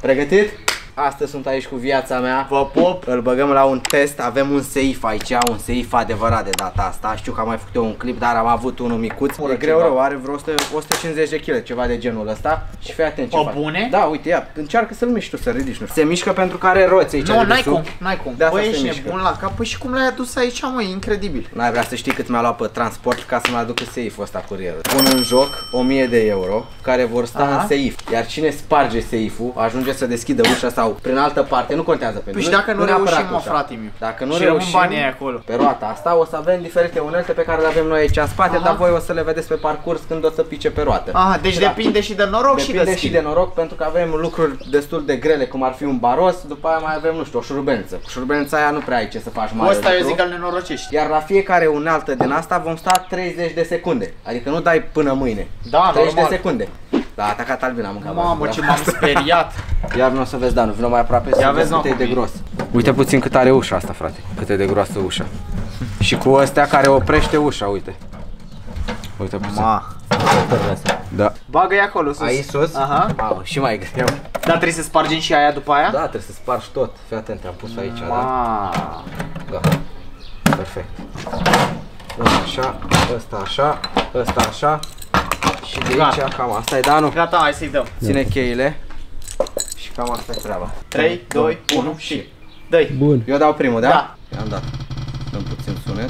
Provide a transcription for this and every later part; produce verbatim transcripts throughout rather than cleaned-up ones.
Pregătit? Astăzi sunt aici cu viața mea. Vă pop. Îl băgăm la un test. Avem un seif aici, un seif adevărat de data asta. Știu că am mai făcut eu un clip, dar am avut unul micuț. E greu rău, are vreo o sută, o sută cincizeci de kilograme, ceva de genul ăsta. Și fii atent ce faci. Bune? Da, uite, ia, încearcă să-l miști tu, să ridici, nu știu. Se mișcă pentru că are roți aici. Nu, n-ai cum, n-ai cum. Băi, ești nebun la cap. Păi și cum l-ai adus aici, mă, e incredibil. N-ai vrea să știi cât mi-a luat pe transport ca să-mi aducă seiful ăsta curierul. Pun în joc o mie de euro care vor sta Aha. în seif. Iar cine sparge seiful, ajunge să deschidă ușa sau prin altă parte, nu contează pentru. Păi și dacă nu, nu reușim, mă, frate meu. Dacă nu și reușim, banii acolo. Pe roata asta o să avem diferite unelte pe care le avem noi aici în spate, Aha. dar voi o să le vedeți pe parcurs când o să pice pe roată. Aha, deci da. depinde și de noroc depinde și de și de noroc, pentru că avem lucruri destul de grele, cum ar fi un baros, după aia mai avem, nu știu, o șurubență. Șurubența aia nu prea ai ce să faci mare. Ăsta eu zic al nenorociști. Iar la fiecare unealtă din asta vom sta treizeci de secunde. Adică nu dai până mâine. Da, treizeci normal. de secunde. Da, a atacat Albina, am mâncat. Mamă, ce m-am speriat. Iar nu o să vezi, Danu, vină mai aproape să vezi cât e de gros. Uite puțin cât are ușa asta, frate. Cât e de groasă ușa. Și cu astea care oprește ușa, uite. Uite puțin. Ma. Da. Bagă-i acolo sus. Aici sus? Aha. Mamă, și mai greu. Dar trebuie să spargem și aia după aia? Da, trebuie să spargi tot. Fii atent, am pus aici, Ma. da? Da. Perfect. Ăsta așa, ăsta așa, ăsta așa. Și de aici, Gata. cam asta e, Danu. Gata, hai să-i dăm. Ține cheile. Și cam asta e treaba. trei, doi, unu și dă-i. Bun. Eu dau primul, da? Da. I-am dat. Dăm puțin sunet.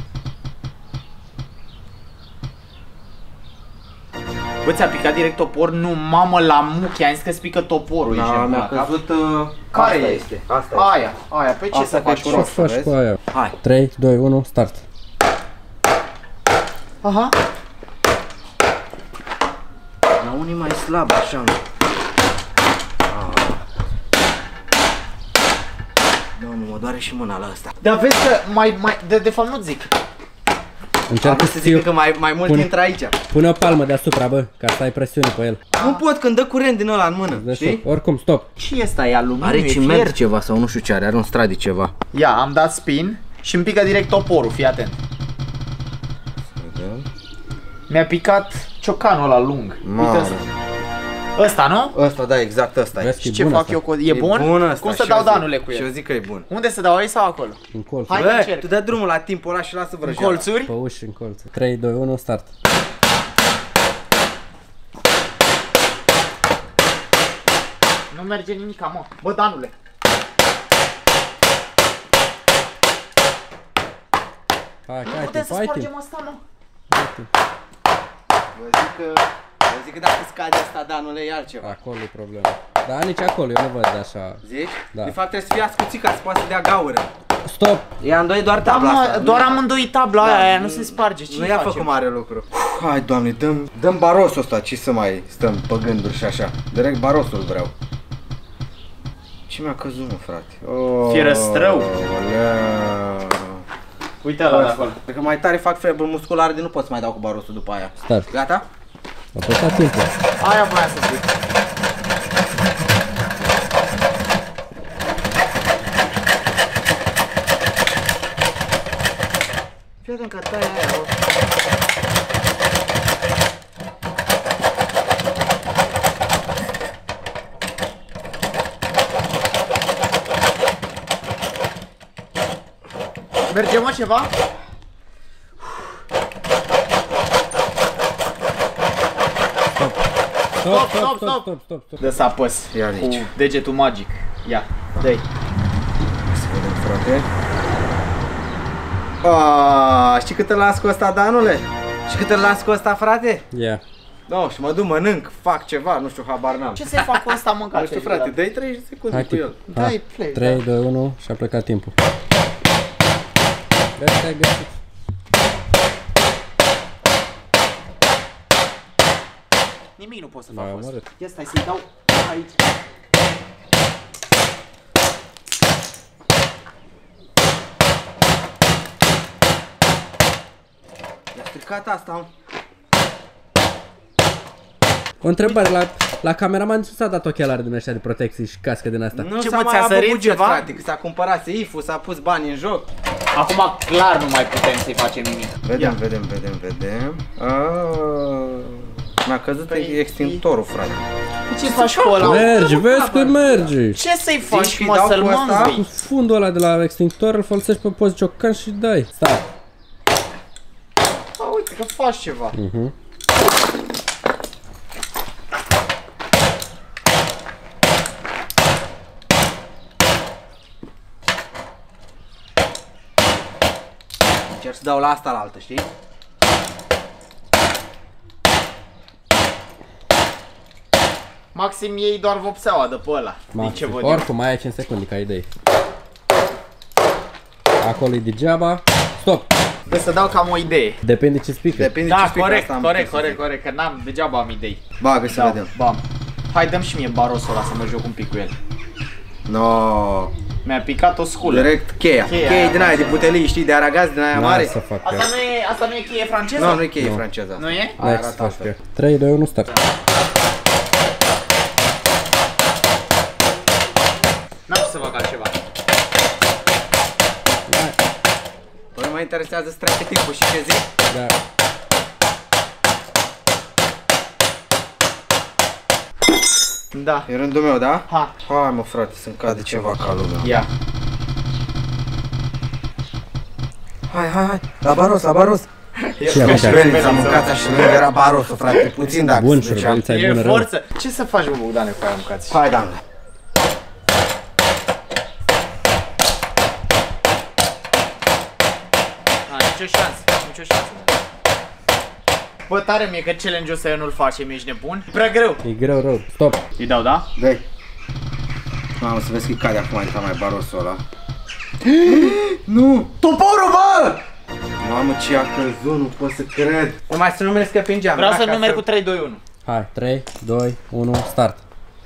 Bă, ți-a picat direct topor? Nu, mamă, la muchi, am zis că-ți pică toporul. Da, ești mi-a căzut... Uh, Care asta este? Asta Aia, aia, pe ce Asta să faci cu Ce rost, faci vezi? cu aia? Hai. trei, doi, unu, start. Aha. La unii mai slab, așa. Ah. Doamne, mă doare și mâna la ăsta. Dar vezi că mai, mai, de, de fapt nu zic. Încearcă Am să să zic țiu. că mai, mai mult Pune- intră aici. Pune o palmă deasupra, bă, ca să ai presiune pe el. Nu pot când dă curent din ăla în mână, Dă știi? stop. Oricum, stop. Și ăsta e aluminiu, Are e ciment fier. ceva sau nu știu ce are, are un stradi ceva. Ia, am dat spin și îmi pică direct toporul, fii atent. Mi-a picat ciocanul ăla lung. Mamă. Uite ăsta. Ăsta, nu? Ăsta, da, exact ăsta e. Vezi că Și e ce bun fac asta. eu cu... E bun? bun ăsta, Cum să și dau eu zic- danule cu Și eu el? zic că e bun. Unde să dau aici sau acolo? În colț. Hai. Bă, încerc. tu dă drumul la timpul ăla și lasă În vrăjeala. colțuri? Pe uși în colț. trei, doi, unu, start. Nu merge nimic, mă. Bă, danule. Hai, Nu hai, putem timp, să hai spargem timp. asta, mă. Vă zic că, vă zic că dacă scade asta, Danule, e altceva. Acolo e problema. Da, nici acolo, eu nu văd așa. Zici? Da. De fapt trebuie să fie ascuțit ca să poată să dea gaură. Stop! I-am doi doar Da, tabla mă, asta. doar nu- amândoi tabla Da, aia, nu- nu se sparge. Ce Nu i-a făcut mare lucru. Hai, Doamne, dăm, dăm barosul ăsta, ce să mai stăm pe gânduri și așa. Direct barosul vreau. Ce mi-a căzut, mă, frate? Oh, Fierăstrău. oleu. Uite ăla de acolo. Cred că mai tare fac febră musculară de nu pot să mai dau cu barosul după aia. Start. Gata? A plecat timpul. Aia voiam să zic. Fii atent că taia aia. o- Merge, mă, ceva? Stop, stop, stop, stop, stop, stop. Dă să apăs Ia cu aici. degetul magic. Ia, dă-i. Să vedem, frate. Aaaa, știi cât îl las cu ăsta, Danule? Și cât îl las cu ăsta, frate? Ia. No, și mă duc, mănânc, fac ceva, nu știu, habar n-am. Ce să-i fac cu ăsta, mâncat? Nu știu, frate, dă-i treizeci de secunde Hai, cu timp. el. Dai play, trei, da. doi, unu și a plecat timpul. Vezi că ai găsit. Nimic nu pot să M-ai fac cu ăsta. omorât. Ia stai să-i dau aici. I-a stricat asta, mă. O întrebare, la, la cameraman ce s-a dat ochelari din ăștia de protecție și cască din asta? Nu Ce, s-a mă, mai ți-a avut sărit buget, ceva? frate, că s-a cumpărat seiful, s-a pus bani în joc. Acum clar nu mai putem să-i facem nimic. Vedem, Ia. vedem, vedem, vedem. Aaaa, mi-a căzut Păi, extinctorul, frate. Ce faci cu ăla? Mergi, vezi că merge. Ce să-i faci, mă, dau să-l cu ăsta? mânzui? Cu fundul ăla de la extinctor îl folosești pe post ciocan și dai. Stai. A, uite că faci ceva. Mhm. Încerc să dau la asta la altă, știi? Maxim iei doar vopseaua de pe ăla. Din ce văd eu. Oricum mai ai cinci secunde ca idei. Acolo e degeaba. Stop. Trebuie să dau cam o idee. Depinde ce speaker. Depinde ce Da, speaker, corect, asta am corect, putut să corect, corect, că n-am, degeaba am idei. zic. Bagă să Da, vedem. bam. Hai, dăm și mie barosul ăla să mă joc un pic cu el. No. Mi-a picat o sculă. Direct cheia. Cheia Cheia aia, din aia de butelii, știi, de aragaz din aia N-ai mare. să fac Asta nu e, asta nu e cheie franceză? Nu, nu e cheie Nu. franceză asta. Nu e? N-ai să arată faci altfel. pe trei, doi, unu, start. N-am ce să fac altceva. Păi mă interesează strategicul și ce zic? Da. Da. E rândul meu, da? Ha. Hai mă frate, să-mi cade ceva ca lumea. Ia. Hai, hai, hai, la baros, la baros. Și am mâncat. Șurbelița, mâncața și lângă era barosul, frate, puțin dacă Bun, se ducea. șurbelița e E bună rău. forță. Ce să faci, bă, Bogdane, cu aia mâncați? Hai, Dan. Hai, nicio șansă, nicio șansă. Bă, tare mie că challenge-ul ăsta eu nu-l facem, ești nebun? Prea greu. E greu rău. Stop. Îi dau, da? Dă-i. Mamă, să vezi că cade acum adică mai barosul ăla. Nu! Toporul, bă! Mamă, ce a căzut, nu pot să cred. Numai să nu mergi că prin geam. Vreau da, să ca numeri cu trei, doi, unu. Hai, trei, doi, unu, start.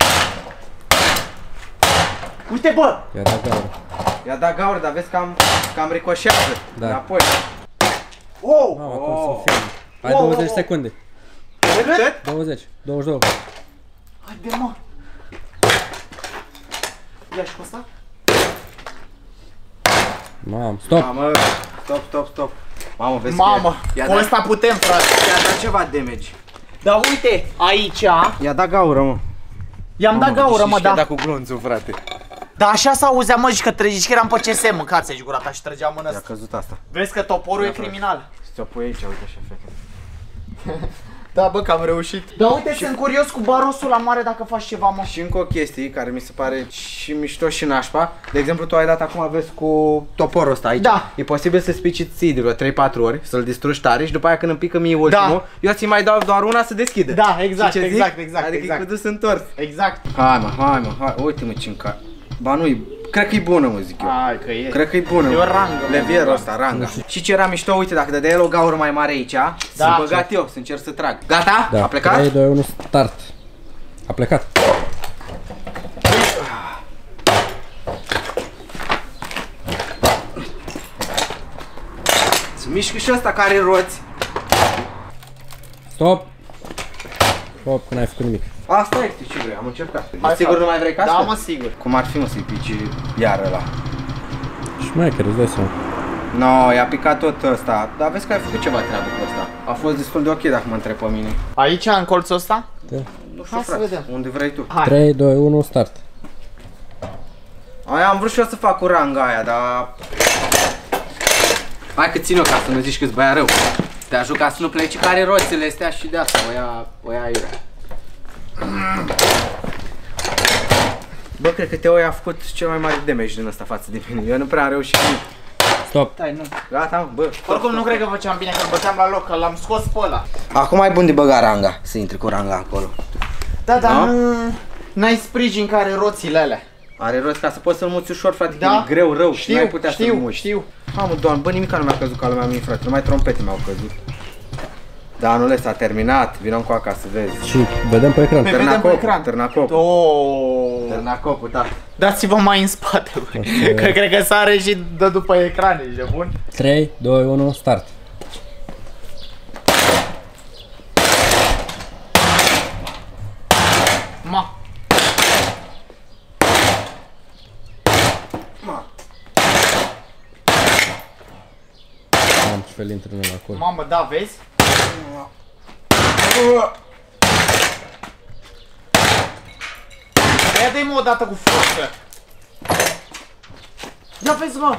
Uite, bă! Ia da gaură. I-a dat gaură, dar vezi că am, că am ricoșează. Da. Înapoi. Wow! Mamă, cum să filme. Hai Wow, douăzeci wow, secunde. Cât? douăzeci, douăzeci și doi. Haide, mă! Ia și cu ăsta? Mamă, stop. Mamă, stop, stop, stop. Mamă, vezi Mamă, că i-a cu dat, ăsta putem, frate. i-a dat ceva damage. Dar uite, aici I-a dat gaură, mă. i-am dat gaură, mă, I-a da. dat cu glonțul, frate. Dar așa s-auzea, mă, și că trăgeai, că eram pe C S, mâncați-și gura ta și trăgea mâna I-a asta. căzut asta. Vezi că toporul e Da, frate. criminal. Ți-o pui aici, uite așa, fete. Da, bă, că am reușit. Dar uite, sunt curios cu barosul la mare dacă faci ceva, mă. Și încă o chestie care mi se pare și mișto și nașpa. De exemplu, tu ai dat acum, vezi, cu toporul ăsta aici. Da. E posibil să spici ții de vreo trei patru ori, să-l distrugi tare și după aia când îmi pică mie ultimul, eu ți mai dau doar una să deschide. Da, exact, Știi ce exact, zic? exact, Adică exact. e cu dus întors. Exact. Hai mă, hai mă, hai, uite-mă ce încar. Ba nu, cred că e bună, mă, zic eu. Hai că e. Cred că e bună. E o rangă, mă. Levierul ăsta, ranga. Și ce era mișto, uite, dacă dădeai el o gaură mai mare aici, să-l băgat eu, să încerc să trag. Gata? Da. A plecat? trei, doi, unu, start. A plecat. Să mișcă și ăsta care are roți. Stop. Stop, că n-ai făcut nimic. Asta este ce vrei, am încercat. Hai, Sigur frate. nu mai vrei cască? Da, mă, sigur. Cum ar fi, mă, să-i pici iară ăla? Și mai că îți dai seama. No, i-a picat tot ăsta, dar vezi că ai făcut ceva treabă cu ăsta. A fost destul de ok dacă mă întreb pe mine. Aici, în colțul ăsta? Da. Nu știu, Hai să frate, vedem. unde vrei tu. Hai. trei, doi, unu, start. Aia am vrut și eu să fac cu ranga aia, dar... Hai că țin-o ca să nu zici că-ți băia rău. Te ajut ca să nu pleci care roțile astea și de asta, o ia, o ia iurea. Bă, cred că Teo i-a făcut cel mai mare damage din ăsta față de mine. Eu nu prea am reușit nimic. Stop. Stai, nu. Gata, mă, bă. Oricum nu cred că făceam bine că îl băteam la loc, că l-am scos pe ăla. Acum e bun de băga ranga, să intri cu ranga acolo. Da, dar Da? nu... N-ai sprijin care roțile alea. Are rost ca să poți să-l muți ușor, frate, Da. că e greu, rău. Știu, n-ai putea să-l știu, muți. știu. Ha, mă, doamne, bă, nimic nu mi-a căzut ca lumea mie, frate, numai trompete mi-au căzut. Da, nu le s-a terminat, vină cu acasă să vezi. Și vedem pe ecran. Pe- vedem pe Târnacopul, ecran. Târnacopul. Oh. Târnacopul, da. Dați-vă mai în spate, bă. Că cred că sare și dă după ecran, ești de bun? trei, doi, unu, start. Ma. Ma. Am ce fel intră în ăla acolo. Mamă, da, vezi? dă-i mă odată cu forță. Ia vezi, mă!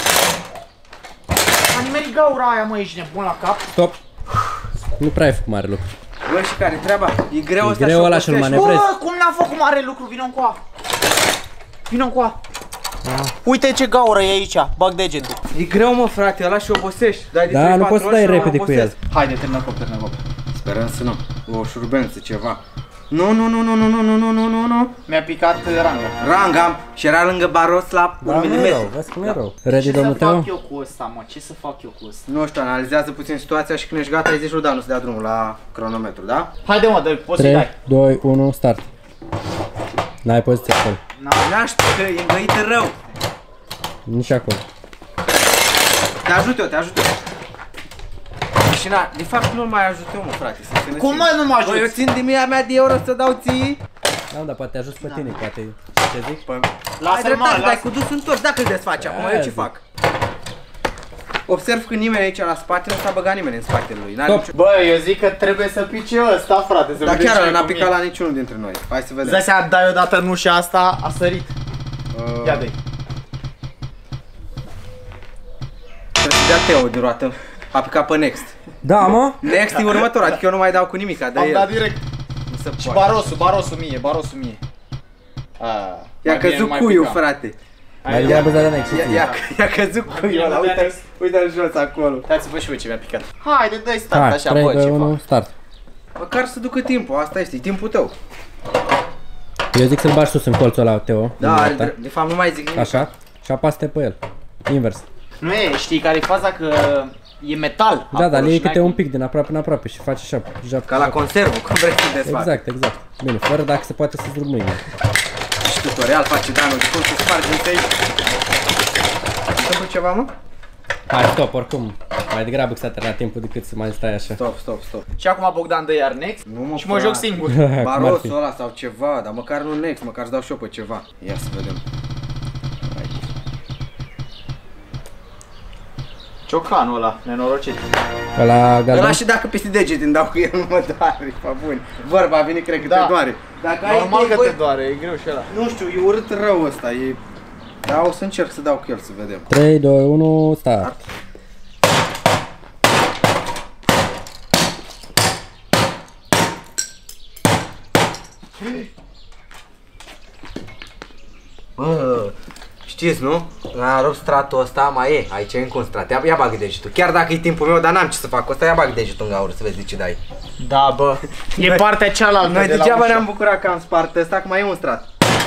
A nimerit gaura aia, mă, ești nebun la cap? Stop. Nu prea ai făcut mare lucru. Bă, și care treaba? E greu ăsta. E greu ăla și-l manevrezi. Bă, cum n-am făcut mare lucru? Vino încoa. Vino încoa. Ah. Uite ce gaură e aici, bag degetul. E greu, mă, frate, ăla și obosești. Dai de Da, nu poți să dai repede cu el. Haide, termină cop, termină cop. Sperăm să nu. O șurbență, ceva. Nu, nu, nu, nu, nu, nu, nu, nu, nu, nu, nu. Mi-a picat ranga. Ranga am și era lângă Baros la un milimetru. Vezi cum e rău. Ready, domnul Teo? Ce să fac eu cu ăsta, mă? Ce să fac eu cu ăsta? Nu știu, analizează puțin situația și când ești gata, îi zici lui Danu să dea drumul la cronometru, da? Haide, mă, dă-i, poți să-i dai. trei, doi, unu, start. N-ai poziție acolo. N-aș, că e îngăit rău. Nici acolo. Te ajut eu, te ajut eu. Și na, de fapt nu mai ajut eu, mă, frate, să te cum mai nu mă ajuți? Bă, eu țin de mia mea de euro să dau ții. Da, dar poate ajut pe tine, poate. Ce zic? Păi, lasă-l, mă, dai cu dus întors, dacă îl desfaci acum, eu ce fac? Observ că nimeni aici la spate, nu s-a băgat nimeni în spatele lui. Nicio... Bă, eu zic că trebuie să pice ăsta, frate, să dar chiar n-a picat la niciunul dintre noi. Hai să vedem. Îți dai seama, dai odată nu și asta, a sărit. Uh... Ia dă-i. Trebuie să dea Teo de roată. A picat pe next. Da, mă? Next e următor, adică eu nu mai dau cu nimica de el. Am dat direct. Nu se și barosul, barosul mie, barosul mie. I-a căzut cuiul, frate. Mai degrabă de next. I-a căzut cuiul ăla, uite-l jos acolo. Hai să văd și eu ce mi-a picat. Haide, dă-i start așa, bă, ce trei, doi, unu, start. Măcar să ducă timpul, asta este, e timpul tău. Eu zic să-l bagi sus în colțul ăla, Teo. Da, de, de fapt nu mai zic nimic. Așa, și apasă-te pe el. Invers. Nu e, știi care e faza? Că e metal. Da, dar iei câte un pic din aproape în aproape și faci așa. Ca la conservă, cum vrei să desfaci. Exact, exact. Bine, fără dacă se poate să-ți rup mâine. Și tutorial face Danu de cum să spargi întâi. Întâmplă ceva, mă? Hai, stop, oricum. Mai degrabă că s-a terminat timpul decât să mai stai așa. Stop, stop, stop. Și acum Bogdan dă iar next nu, mă, și mă joc singur. Barosul ăla sau ceva, dar măcar nu next, măcar îți dau și eu pe ceva. Ia să vedem. Ciocanul ăla, nenorocit. Ăla galben? Ăla și dacă peste degete îmi dau cu el, nu mă doare, pa bun. Vorba a venit, cred că da. Te doare. Dacă normal ai că băi, te doare, e greu și ăla. Nu știu, e urât rău ăsta, e... Dar o să încerc să dau cu el să vedem. trei, doi, unu, start. Bă, știți, nu? A rupt stratul ăsta, mai e, aici e încă un strat, ia, ia bagă degetul. Chiar dacă e timpul meu, dar n-am ce să fac cu ăsta, ia bagă degetul în gaură să vezi de ce dai. Da, bă, e partea cealaltă. Noi de degeaba ne-am bucurat că am spart ăsta, că mai e un strat.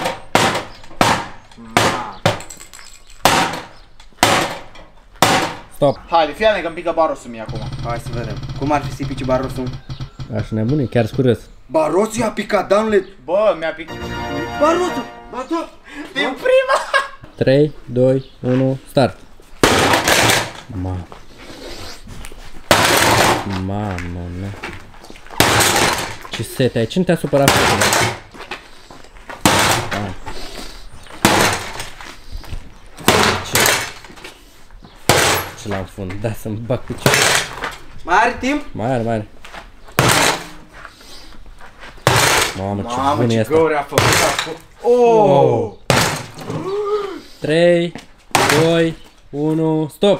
Stop. Haide, fii atent că îmi pică barosul mie acum. Hai să vedem. Cum ar fi să-i pici barosul? Așa nebune, chiar curios. Barosul i-a picat, Danule! Bă, mi-a picat. Barosul! Barosul! Din prima! trei, doi, unu, start. Mamă. Mamă, mea. Ce sete ai, cine te-a supărat? Ce? Ce l-am fundat să-mi bag picior. Mai are timp? Mai are, mai are. Mamă, ce Mamă, bun e ce asta. găuri a făcut acum. Oh! trei, doi, unu, stop!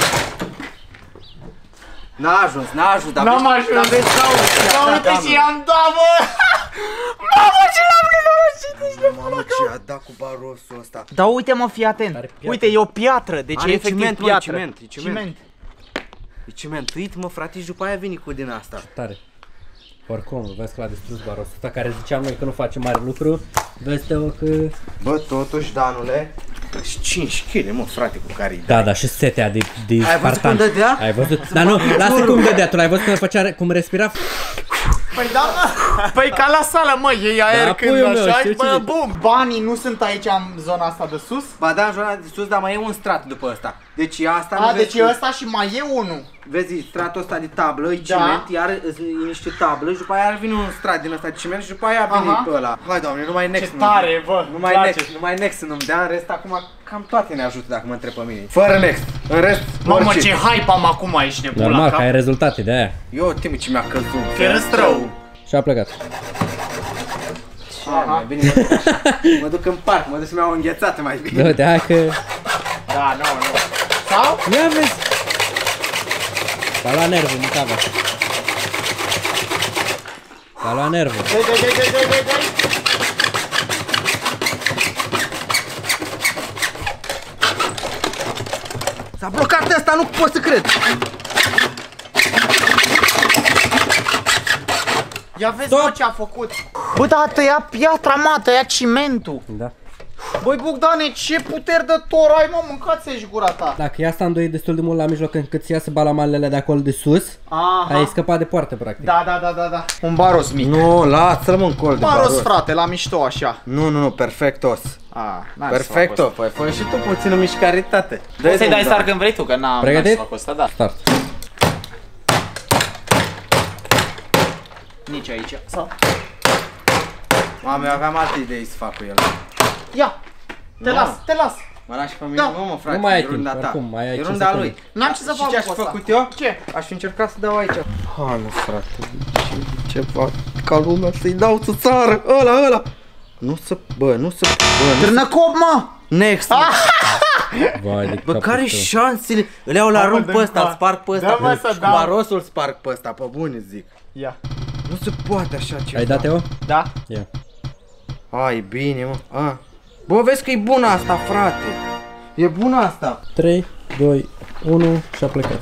N-a ajuns, n-a ajuns, dar n-am ajuns. Dar vezi gaură. Da, uite și am dat, bă! Mamă, ce l-am nenorocit, ești de Mamă, ce a dat cu barosul ăsta. Da, uite mă, fii atent. Uite, e o piatră, deci are e efectiv ciment, piatră. Mă, ciment, e ciment. ciment. E cimentuit, mă, frate, și după aia vine cu din asta. Tare. Oricum, vezi că l-a distrus barosul ăsta care ziceam noi că nu face mare lucru. Vezi, Teo, că... Bă, totuși, Danule, cinci kilograme, mă, frate, cu care Da, da, și setea de, de Ai văzut cum dădea? Ai văzut? Dar nu, lasă cum dădea, tu l-ai văzut cum făcea, cum respira? Păi da, mă, păi ca la sală, mă, iei aer da, când așa și bă, ce... bum! Banii nu sunt aici în zona asta de sus? Ba da, în zona de sus, dar mai e un strat după ăsta. Deci asta A, deci e ăsta și mai e unul. Vezi, stratul ăsta de tablă, e ciment, iar e niște tablă și după aia vine un strat din ăsta de ciment și după aia vine pe ăla. Hai, Doamne, numai next. Ce tare, bă, numai next, numai next să nu-mi dea, în rest acum cam toate ne ajută dacă mă întreb pe mine. Fără next, în rest, mamă, ce hype am acum aici, nebun la cap. Normal, că ai rezultate de aia. Eu, timp ce mi-a căzut. Ferăstrău. Și a plecat. așa, mai bine mă duc așa. Mă duc în parc, mă duc să-mi iau o înghețată mai bine. Nu, de că... Da, nu, nu. Sau? Ia vezi! S-a luat nervul, mâncava. S-a luat nervul. Dai, dai, dai, dai, dai, dai, dai. S-a blocat ăsta, nu pot să cred. Ia vezi mă ce a făcut. Bă, da, tăia piatra, mă, tăia cimentul. Da. Băi, Bogdane, ce puteri de tor ai, mă, mâncați-și gura ta. Dacă ia asta îndoit destul de mult la mijloc încât să iasă balamalele de acolo de sus, Aha. ai scăpat de poartă, practic. Da, da, da, da, da. Un baros mic. Nu, lasă-l mă în col de Baros, baros. frate, la mișto așa. Nu, nu, nu, perfectos. Ah, Perfecto, păi fă și tu puțină mișcaritate. Poți să-i dai start când vrei tu, că n-am Pregătit? să fac asta, da. Start. Nici aici. Sau? Mame, eu aveam alte idei să fac cu el. Ia! Te Nu. las, te las! Mă lași pe mine? Da. Nu, mă, frate, Nu mai ai e timp, runda ta. oricum, mai ai E ce runda să lui. pui. N-am ce să Și fac ce aș cu fi asta. făcut eu? Ce? Aș fi încercat să dau aici. Ha, nu, frate, ce, ce fac ca lumea să-i dau țățară, ăla, ăla. Nu să, bă, nu să, bă, nu să... Târnăcop, mă! Next, Ah! Vai de bă, capul care tău. șansele? Îl iau la Hai, mă, rând pe dă-mi ăsta, îl pa. sparg pe ăsta. Dă-mă să dau. Barosul sparg pe ăsta, pe bune zic. Ia. Nu se poate așa ceva. Ai dat, Teo? Da? Ia. Ai, bine, mă. A. Bă, vezi că e bună asta, frate. E bună asta. trei, doi, unu și a plecat.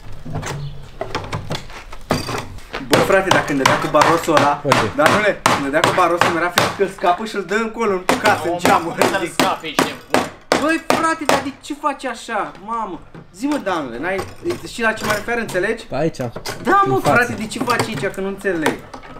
Bă, frate, dacă îmi dădea cu barosul ăla, Uite. dar nu le, îmi dădea cu barosul, mi-era frică că îl scapă și îl dă încolo, în casă, în geamul. Să-l scapi, ești nebun. Băi, frate, dar de ce faci așa? Mamă, zi-mă, Danule, n-ai, știi la ce mă refer, înțelegi? Pe aici. Da, mă, În față. frate, de ce faci aici, că nu înțeleg?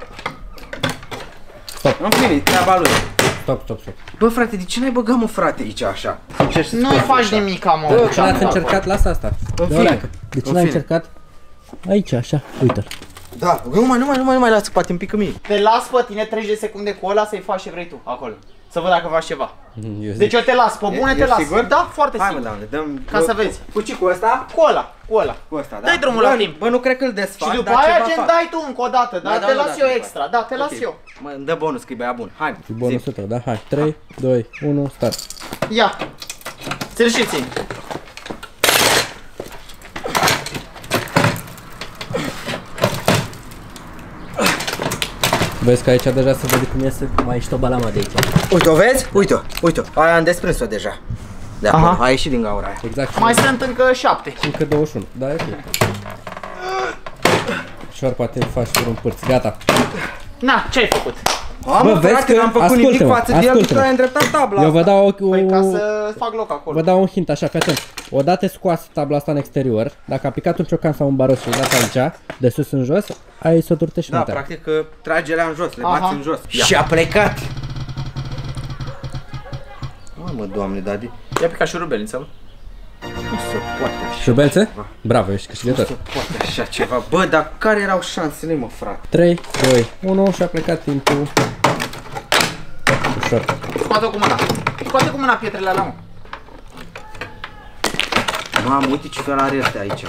Stop. În fine, e treaba lui. Stop, stop, stop. Bă, frate, de ce n-ai băgat, mă, frate, aici așa? Ce să Nu-i faci nimica, mă. De ce n-ați încercat? Lasă asta. În De fine. oleacă. De ce În n-ai fine. încercat? Aici, așa, uite-l. Da, nu mai, nu mai, nu mai, nu mai lasă, poate un pic mie. Te las pe tine treizeci de secunde cu ăla să-i faci ce vrei tu, acolo. Să văd dacă faci ceva. Eu zic. Deci eu te las, pe bune E- te ești las. sigur? Da, foarte Hai, mă, sigur. Danule, dăm... Ca să vezi. Cu ce, cu ăsta? Cu ăla, cu ăla. Cu ăsta, da? Dai drumul bă, la timp. Bă, nu cred că îl desfac, Și după dar aia ceva ce fac. dai tu încă o dată, Da, dar da, te da, las da, eu da, extra, da, te las Ok. eu. Mă, îmi dă bonus că e băia bun. Hai, Și bonusul tău, da? Hai. trei, doi, unu, start. Ia. Ți-l și țin. Vezi că aici deja se vede cum iese, mai ești o balama de aici. Uite-o, vezi? Uite-o, uite-o. Aia am desprins-o deja. De acolo, Aha. a ieșit din gaura aia. Exact. Mai sunt încă șapte. Încă douăzeci și unu. Da, e ok. Ușor poate faci vreun pârț. Gata. Na, ce ai făcut? Mamă, Bă, vezi frate, că- n-am făcut ascultă-mă, nimic față de el, ascultă-mă. că ai îndreptat tabla Eu vă asta. dau o, Păi ca o, să fac loc acolo. vă dau un hint așa, fii atent. Odată scoasă tabla asta în exterior, dacă a picat un ciocan sau un baros și îl dați aici, de sus în jos, ai să o turte și Da, în terra. practic că trage alea în jos, le Aha. bați în jos. Și a plecat. Mamă, Doamne, dar de... Ia pica șurubelnița, mă. Nu se poate așa. Șubelțe? Bravo, ești Nu câștigător. se poate așa ceva. Bă, dar care erau șansele, mă, frate? trei, doi, unu și a plecat timpul. Ușor. Scoate-o cu mâna. Scoate cu mâna pietrele alea, mă. Mamă, uite ce fel are ăsta aici.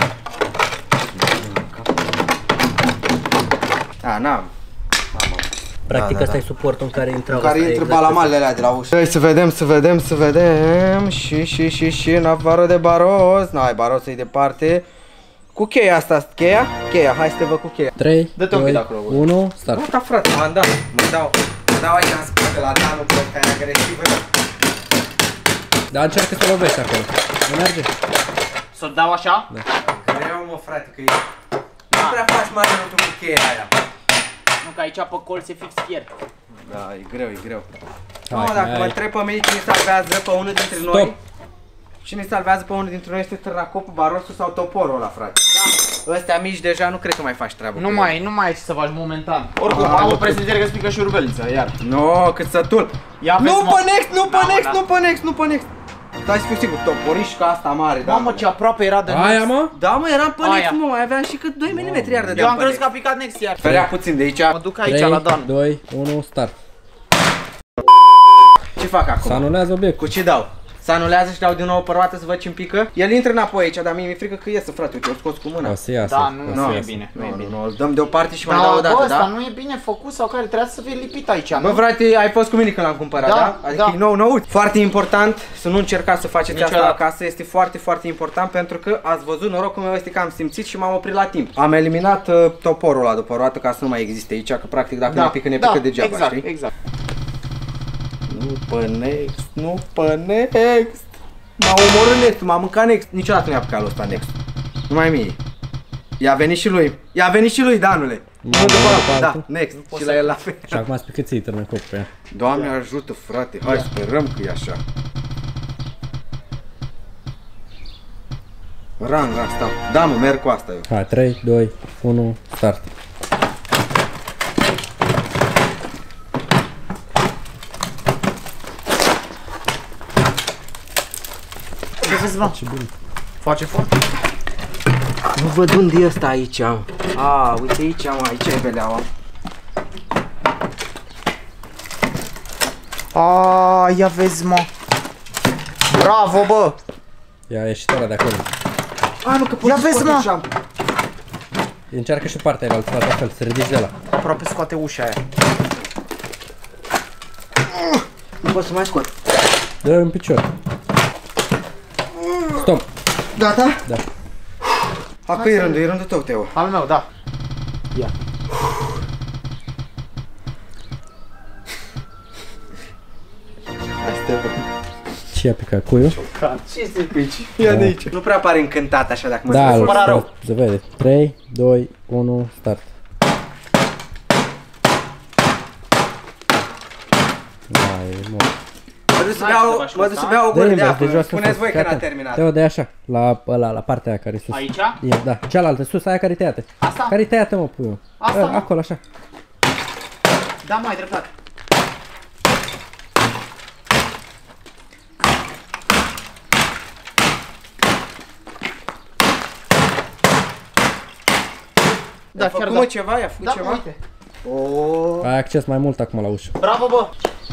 A, n-am. Practic Da, da, asta da. e suportul în care intrau. În care asta e intră exact balamalele alea de la ușă. Hai să vedem, să vedem, să vedem. Și, și, și, și, în afară de baros. N-ai, barosul e departe. Cu cheia asta, cheia? Cheia, hai să te văd cu cheia. trei, Dă-te un pic de doi, acolo, unu, start. Gata, frate, m-am dat. Mă dau. Mă dau aici în spate la Danu, pe ăsta e agresivă. Dar încearcă să lovești acolo. Nu merge? Să o dau așa? Da. Greu, mă, frate, că e... Nu prea faci mare lucru cu cheia aia. Nu, că aici pe col se fix fier. Da, e greu, e greu. Hai, Mamă, dacă hai. mă întreb pe mine cine salvează pe unul dintre Stop. noi. Cine salvează pe unul dintre noi este târnacopul, barosul sau toporul ăla, frate. Da. Ăstea mici deja nu cred că mai faci treabă. Nu cu mai, nu mai ai ce să faci momentan. Oricum, Ah, am o nu. prezentare că spică șurubelnița, iar. el. No, cât sătul. Ia Nu vezi, mă. pe next, nu pe Da, mă, next, da. nu pe next, nu pe next. Stai să fiu sigur, toporișca asta mare, da. Mamă, ce aproape era de Aia, next. mă? Da, mă, eram pe Aia. next, mă, mai aveam și cât doi milimetri iar de Eu am crezut că a picat next iar. Ferea puțin de aici. Mă duc aici trei, la Dan. doi, unu, start. Ce fac Să acum? anulează obiectul. Cu ce dau? Se anulează și dau din nou o părăoată să văd ce-mi pică. El intră înapoi aici, dar mie mi-e frică că iese, frate, uite, o scos cu mâna. O să iasă. Da, nu, o nu să e iasă. bine, nu, Nu, e nu, bine. nu, îl dăm deoparte și mai Da, dau o bă, dată, ăsta da? nu e bine făcut sau care trebuia să fie lipit aici, Bă, nu? frate, ai fost cu mine când l-am cumpărat, da? Da, da? Adică da. e nou nou. Foarte important să nu încercați să faceți Niciodată. asta acasă, este foarte, foarte important pentru că ați văzut, norocul meu este că am simțit și m-am oprit la timp. Am eliminat uh, toporul ăla după o roată ca să nu mai existe aici, că practic dacă Da, ne pică, ne da, pică degeaba, exact, știi? exact. Nu pe next, nu pe next. M-a omorât next, m-a mâncat next. Niciodată nu i-a apucat lui ăsta next. Numai mie. I-a venit și lui. I-a venit și lui, Danule. Nu după ăla, da, next. Și la el la fel. Și acum spui că ți-i târnă cop pe ea. Doamne ajută, frate, hai sperăm că e așa. Rang, rang, stau. Da, mă, merg cu asta eu. Hai, trei, doi, unu, start. Ce vezi, mă? Ce bine. Face foarte. Nu văd unde e ăsta aici, am. A, uite aici, am, aici e beleaua. A, ia vezi, mă. Bravo, bă. Ia ieșit ăla de acolo. A, nu, că pot Ia să vezi, scot mă. ușa. Încearcă și partea aia altă, la fel, să ridici de la. Aproape scoate ușa aia. Nu pot să mai scot. Dă în picior. Stop. Gata? Da. Acum e rândul, e rândul tău, Teo. Al meu, da. Ia. Hai să te văd. Ce i-a picat cuiul? Ce se pici? Ia de aici. Nu prea pare încântat așa dacă mă Da, spui. îl supăra rău. start. Se vede. trei, doi, unu, start. Da, e mort. Mă duc să Hai beau, să faci mă duc să asta. beau o Dă-i gură de invers, de apă. jos în Spuneți sus. voi când a Gata. terminat. Teo, dă așa, la, ăla, la partea aia care e sus. Aici? E, da, cealaltă, sus, aia care-i tăiată. Asta? Care-i tăiată, mă, puiul? Asta, Ă, mă? acolo, așa. Da, mai dreptate. Da, chiar făcut da. mă ceva, i-a făcut Da, ceva? uite. O. Ai acces mai mult acum la ușă. Bravo, bă.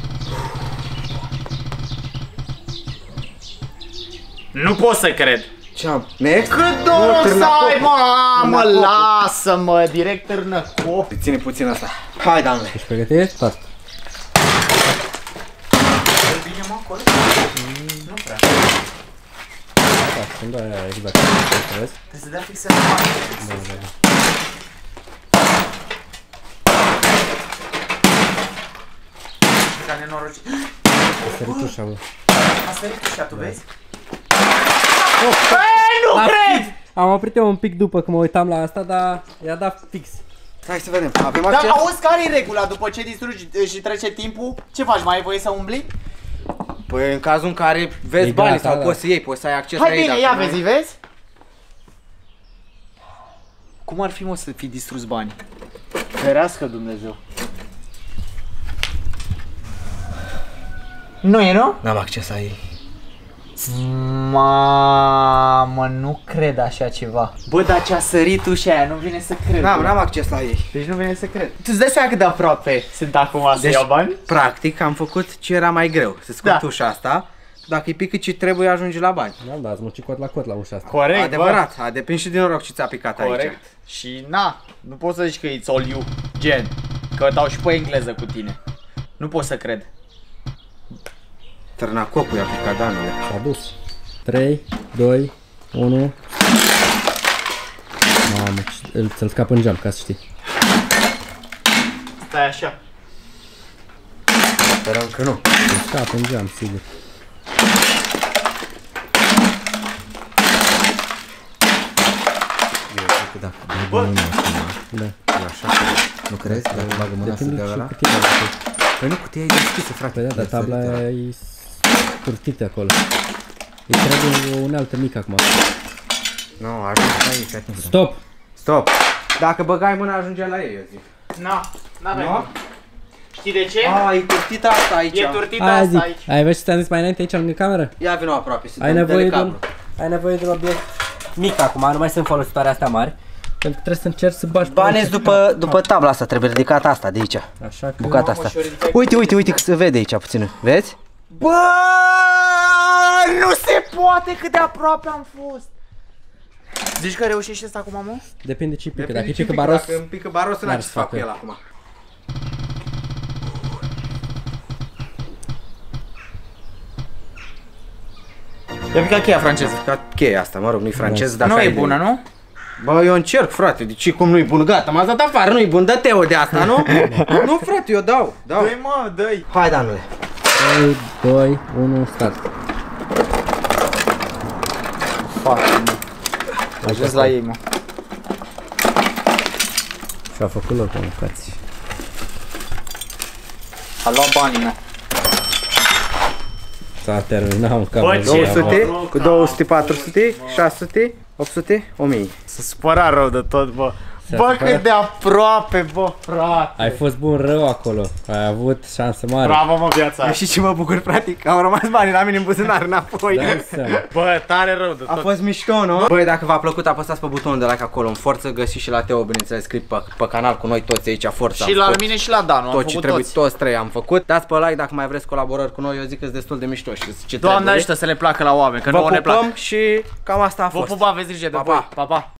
Nu pot să cred. Ce-am? Next? Cât dor o să târnă ai, cop. mamă, Târnă cop. lasă-mă, direct târnă cop. Ține puțin asta. Hai, Danule. Ești pregătit? Start. Îl bine, mă, acolo? Nu prea. Da, sunt aia, exact. Vezi? Trebuie să dea fix în spate. Ca nenorocit. A sărit ușa, bă. A sărit ușa, tu vezi? Băi, nu cred! Am oprit eu un pic după că mă uitam la asta, dar i-a dat fix. Hai să vedem. Avem Dar acces? auzi, care e regula? După ce distrugi și trece timpul, ce faci? Mai ai voie să umbli? Păi în cazul în care vezi E banii gata, sau da. poți să iei, poți să ai acces la Hai ei. bine, dacă ia nu ai- vezi, vezi? Cum ar fi, mă, să fi distrus banii? Ferească Dumnezeu. Nu e, nu? N-am acces la ei. Mamă, nu cred așa ceva. Bă, dar ce-a sărit ușa aia, nu vine să cred. N-am, bă. n-am acces la ei. Deci nu vine să cred. Tu îți dai seama cât de aproape sunt acum să Deci- iau bani? Practic am făcut ce era mai greu. Să scot Da. ușa asta. Dacă îi pică ce trebuie, ajunge la bani. Da, da, ați muncit cot la cot la ușa asta. Corect, Adevărat, a depins și din noroc ce ți-a picat bă. Corect. aici. Și na, nu poți să zici că it's all you, gen. Că dau și pe engleză cu tine. Nu pot să cred. Târnacopul i-a picat, Danule. S-a dus. trei, doi, unu. Mamă, ce- îl- ți-l scap în geam, ca să știi. Stai așa. Sperăm că nu. Îl scap în geam, sigur. Da. Bă, Da. E așa. Nu crezi? Dacă bagă mâna să Depinde dea și ăla? cutia de acolo. Păi nu, cutia e deschisă, frate. Păi da, dar E tabla sărită. aia e scurtită acolo. Îi trebuie o unealtă mică acum. Nu, ajunge aici, atent. Stop! Stop. Dacă băgai mâna, ajunge la ei, eu zic. na, n-avem. Nu? Știi de ce? A, e curtita asta aici. E turtita Aia asta zic. aici. Ai văzut ce ți-am zis mai înainte aici lângă cameră? Ia vină aproape, să Ai dăm nevoie, de un, telecablu. ai nevoie de un obiect mic acum, nu mai sunt folositoare astea mari. Pentru că trebuie să încerci să bagi Banii după, după tabla asta, trebuie ridicată asta de aici. Așa că... Bucata asta. Uite, uite, uite că se vede aici puțin. Vezi? Bă, Nu se poate cât de aproape am fost. Zici că reușești asta acum, mă? Depinde ce pică, Depinde dacă ce e pică pică, baros... Dacă îmi pică baros, n-am ce să fac cu el acum. I-a picat cheia franceză. Ca cheia asta, mă rog, nu-i francez, dar Nu e bună, nu? Bă, eu încerc, frate, de ce cum nu-i bun? Gata, m-ați dat afară, nu-i bun, dă-te-o de asta, nu? Nu, frate, eu dau, dau. Dă-i, mă, dă-i. Hai, Danule. trei, doi, unu, start. Fac, mă. Ajuns la ei, mă. Și-a făcut loc, mă, frați. A luat banii, mă. S-a terminat un cap. Bă, ce două sute, cu două sute, patru sute, șase sute, opt sute, o mie. S-a supărat rău de tot, bă. S-a Bă, supărat? cât de aproape, bă, frate. Ai fost bun rău acolo. Ai avut șansă mare. Bravo, mă, viața aia. Și ce mă bucur, frate, că au rămas banii la mine în buzunar înapoi. Dai seama. Bă, tare rău de A tot. fost mișto, nu? Băi, dacă v-a plăcut, apăsați pe butonul de like acolo în forță, găsiți și la Teo, bineînțeles, scris pe, pe canal cu noi toți aici, forța. Și la mine și la Danu, am tot ce făcut trebuie, toți. toți trei am făcut. Dați pe like dacă mai vreți colaborări cu noi, eu zic că sunt destul de mișto și ce Doamne trebuie. ajută să le placă la oameni, că Vă nouă ne plac. pupăm și cam asta a Vă fost. pupa, aveți grijă de Pa, voi. pa. Pa, pa.